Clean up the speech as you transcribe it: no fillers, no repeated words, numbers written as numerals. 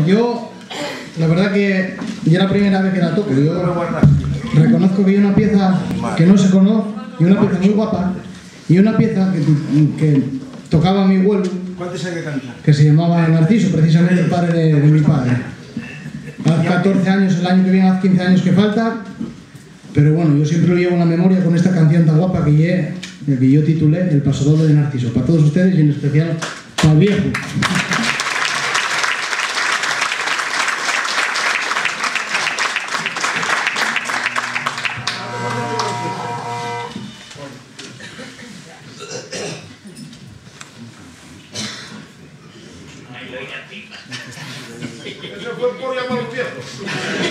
yo, la verdad que ya es la primera vez que la toco. Yo reconozco que hay una pieza que no se conoce, y una pieza muy guapa, y una pieza que tocaba mi abuelo, que se llamaba Narciso, precisamente el padre de mi padre. Hace 14 años, el año que viene, hace 15 años que falta, pero bueno, yo siempre lo llevo en la memoria con esta canción tan guapa que yo titulé El Pasodoble de Narciso, para todos ustedes y en especial para el viejo. Eso fue por llamar a los viejos.